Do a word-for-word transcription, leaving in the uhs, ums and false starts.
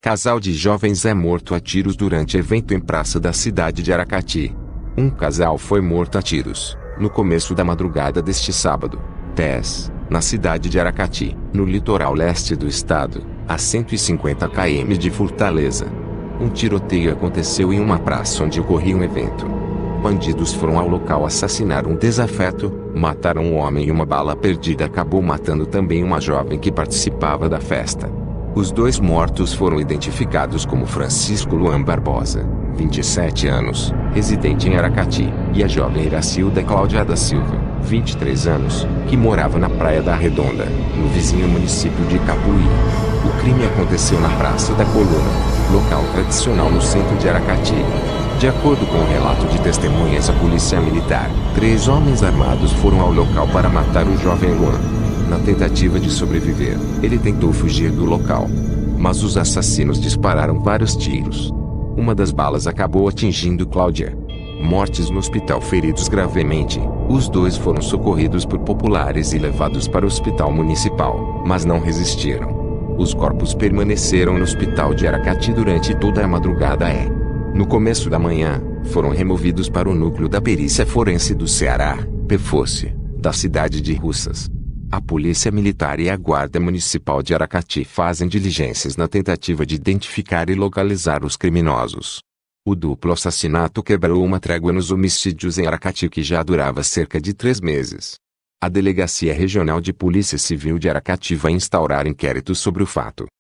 Casal de jovens é morto a tiros durante evento em praça da cidade de Aracati. Um casal foi morto a tiros, no começo da madrugada deste sábado, dez, na cidade de Aracati, no litoral leste do estado, a cento e cinquenta quilômetros de Fortaleza. Um tiroteio aconteceu em uma praça onde ocorria um evento. Bandidos foram ao local assassinar um desafeto, mataram um homem e uma bala perdida acabou matando também uma jovem que participava da festa. Os dois mortos foram identificados como Francisco Luan Barbosa, vinte e sete anos, residente em Aracati, e a jovem Iracilda Cláudia da Silva, vinte e três anos, que morava na Praia da Redonda, no vizinho município de Capuí. O crime aconteceu na Praça da Coluna, local tradicional no centro de Aracati. De acordo com o relato de testemunhas da polícia militar, três homens armados foram ao local para matar o jovem Luan. Na tentativa de sobreviver, ele tentou fugir do local, mas os assassinos dispararam vários tiros. Uma das balas acabou atingindo Cláudia. Mortes no hospital, feridos gravemente, os dois foram socorridos por populares e levados para o hospital municipal, mas não resistiram. Os corpos permaneceram no hospital de Aracati durante toda a madrugada e, no começo da manhã, foram removidos para o núcleo da perícia forense do Ceará, P F O C, da cidade de Russas. A Polícia Militar e a Guarda Municipal de Aracati fazem diligências na tentativa de identificar e localizar os criminosos. O duplo assassinato quebrou uma trégua nos homicídios em Aracati que já durava cerca de três meses. A Delegacia Regional de Polícia Civil de Aracati vai instaurar inquérito sobre o fato.